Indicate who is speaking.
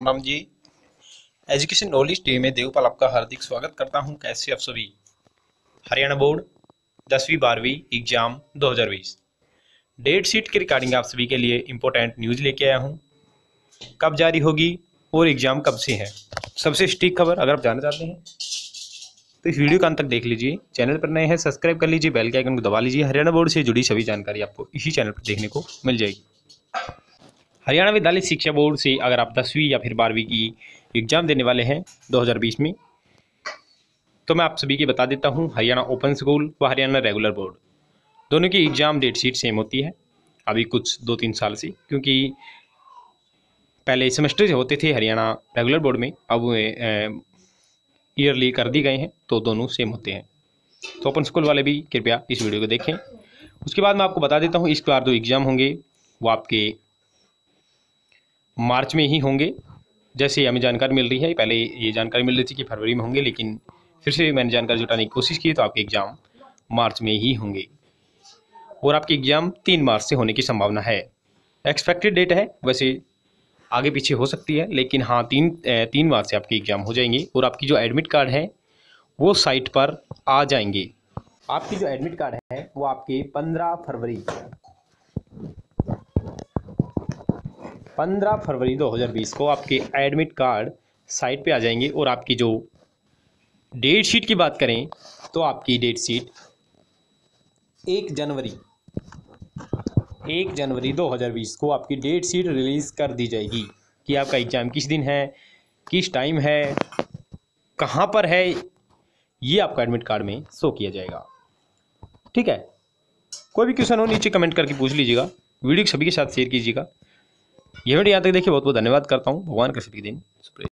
Speaker 1: प्रणाम जी। Education knowledge day में देवपाल आपका हार्दिक स्वागत करता हूं। कैसे आप सभी? हरियाणा बोर्ड 10वीं 12वीं एग्जाम 2020 डेट शीट के रिगार्डिंग आप सभी के लिए इंपॉर्टेंट न्यूज़ लेके आया हूं। कब जारी होगी और एग्जाम कब से है, सबसे सटीक खबर अगर आप जानना चाहते हैं तो इस वीडियो का अंत तक देख लीजिए। चैनल पर नए हैं सब्सक्राइब कर लीजिए, बेल के आइकन को दबा लीजिए। हरियाणा बोर्ड से जुड़ी सभी जानकारी आपको इसी चैनल पर देखने को मिल जाएगी। हरियाणा विद्यालय शिक्षा बोर्ड से अगर आप 10वीं या फिर 12वीं की एग्ज़ाम देने वाले हैं 2020 में, तो मैं आप सभी के बता देता हूं, हरियाणा ओपन स्कूल व हरियाणा रेगुलर बोर्ड दोनों की एग्ज़ाम डेट शीट सेम होती है अभी कुछ 2-3 साल से, क्योंकि पहले सेमेस्टर होते थे हरियाणा रेगुलर बोर्ड में, अब ईयरली कर दी गए हैं तो दोनों सेम होते हैं। तो ओपन स्कूल वाले भी कृपया इस वीडियो को देखें। उसके बाद मैं आपको बता देता हूँ, इस बार जो एग्ज़ाम होंगे वो आपके मार्च में ही होंगे। जैसे हमें जानकारी मिल रही है, पहले ये जानकारी मिल रही थी कि फरवरी में होंगे, लेकिन फिर से मैंने जानकारी जुटाने की कोशिश की तो आपके एग्ज़ाम मार्च में ही होंगे और आपके एग्ज़ाम 3 मार्च से होने की संभावना है। एक्सपेक्टेड डेट है, वैसे आगे पीछे हो सकती है, लेकिन हाँ 3 मार्च से आपके एग्ज़ाम हो जाएंगे और आपकी जो एडमिट कार्ड है वो साइट पर आ जाएंगे। आपकी जो एडमिट कार्ड है वो आपके 15 फरवरी 2020 को आपके एडमिट कार्ड साइट पे आ जाएंगे। और आपकी जो डेट शीट की बात करें तो आपकी डेट शीट 1 जनवरी 2020 को आपकी डेट शीट रिलीज़ कर दी जाएगी कि आपका एग्ज़ाम किस दिन है, किस टाइम है, कहाँ पर है, ये आपका एडमिट कार्ड में शो किया जाएगा। ठीक है, कोई भी क्वेश्चन हो नीचे कमेंट करके पूछ लीजिएगा, वीडियो सभी के साथ शेयर कीजिएगा। यह वीडियो यहाँ तक देखिए, बहुत बहुत धन्यवाद करता हूँ। भगवान का सभी दिन